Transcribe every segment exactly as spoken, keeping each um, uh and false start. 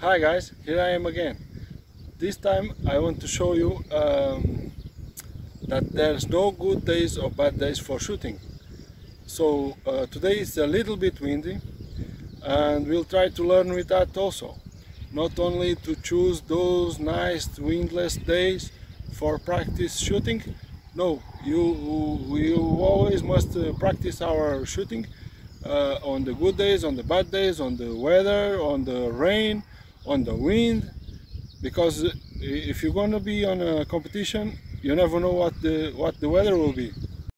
Hi guys, here I am again. This time I want to show you um, that there's no good days or bad days for shooting. So uh, today is a little bit windy and we'll try to learn with that also. Not only to choose those nice windless days for practice shooting, no, you, you always must uh, practice our shooting uh, on the good days, on the bad days, on the weather, on the rain, on the wind, because if you're gonna be on a competition, you never know what the what the weather will be.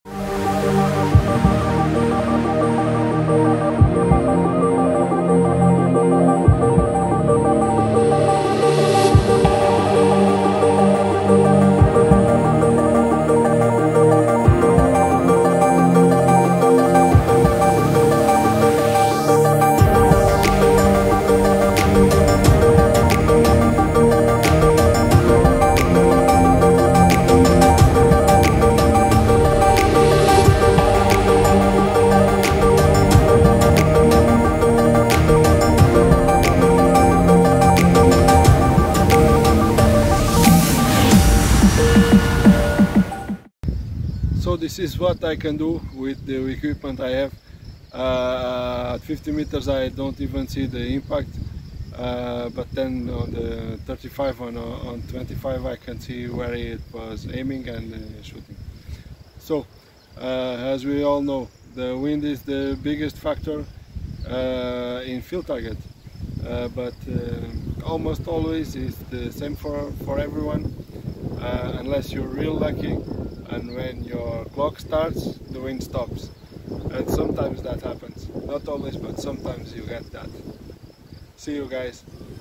So this is what I can do with the equipment I have. Uh, at fifty meters I don't even see the impact, uh, but then on the thirty-five, on, on twenty-five I can see where it was aiming and uh, shooting. So uh, as we all know, the wind is the biggest factor uh, in field target, uh, but uh, almost always is the same for, for everyone, uh, unless you're real lucky. And when your clock starts, the wind stops. And sometimes that happens. Not always, but sometimes you get that. See you guys.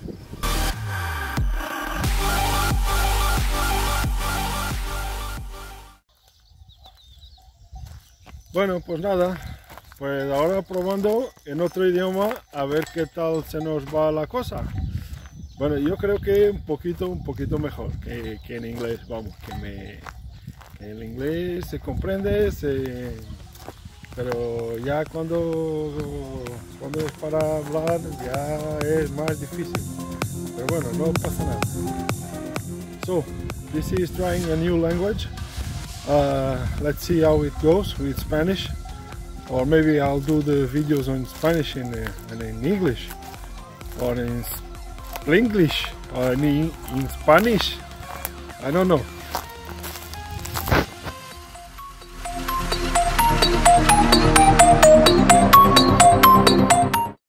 Bueno, pues nada, pues ahora probando en otro idioma a ver qué tal se nos va la cosa. Bueno, yo creo que un poquito, un poquito mejor que, que en inglés, vamos, que me... El inglés se comprende, se, pero ya cuando, cuando es para hablar ya es más difícil. Pero bueno, no pasa nada. So, this is trying a new language. Uh, let's see how it goes with Spanish. Or maybe I'll do the videos on Spanish and in, in, in English. Or in English. Or in, in Spanish. I don't know.